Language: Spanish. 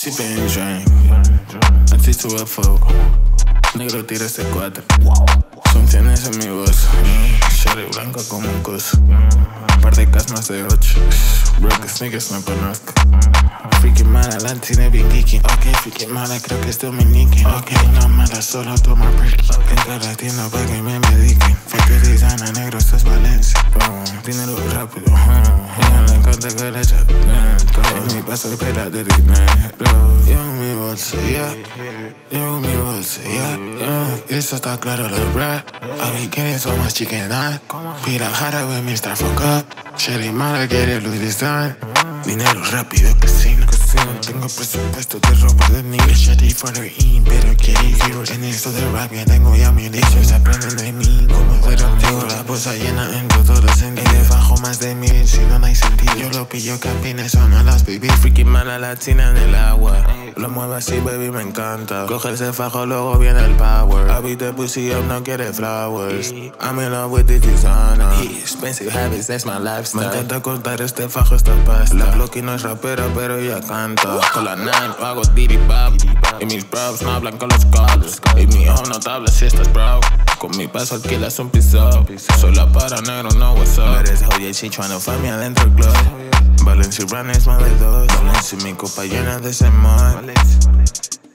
Sipping drink, antes sube a fuego. Negro tira ese 4. Son tienes en mi voz. Shorty blanca como un coso. Par de cas más de 8. Broke sneakers no conozco. Freaking mala, la tiene bien geeky. Ok, freaking mala, creo que es Dominique. Ok, no mala, solo toma Ricky. Entra a la tienda para que me mediquen. Fertilizana, negro, esto es Valencia. Dinero rápido. Le encanta que le echa todo. Mi paso espera de dinero. Llevo mi bolsa, yeah. Llevo mi bolsa, yeah. Eso está claro, los bra. A mí quieren son más chiquenas. Pira jarabe, Mr. Foca. Sherry mala quiere Louis Vuitton. Dinero rápido, casino. Tengo presupuesto de ropa de nivel. Sherry for the in, pero quiere heroes. En esto de rap ya tengo ya mi dichos. Aprenden de mí como ser antiguo. La bolsa llena en todos los sentidos. Y debajo más de 1000, si no hay sentido. Yo lo pillo, campines, son a las baby. Freaking mala latina en el agua. Lo mueve así, baby, me encanta. Coge ese fajo, luego viene el power. I beat the pussy up, no quiere flowers. I'm in love with the designer. Expensive habits, that's my lifestyle. Me encanta cortar este fajo, esta pasta. La Blocky no es rapera, pero ella canta. Con la 9 hago diddy bop. Y mis bros no hablan con los cops. Y mi ojo no te habla si estás bro. Con mi paso alquilas un piso. Soy la para negro, no what's up. But it's Joya, she tryna find me adentro del club. Valencia Run es más de 2. Valencia mi copa llena de ese mod.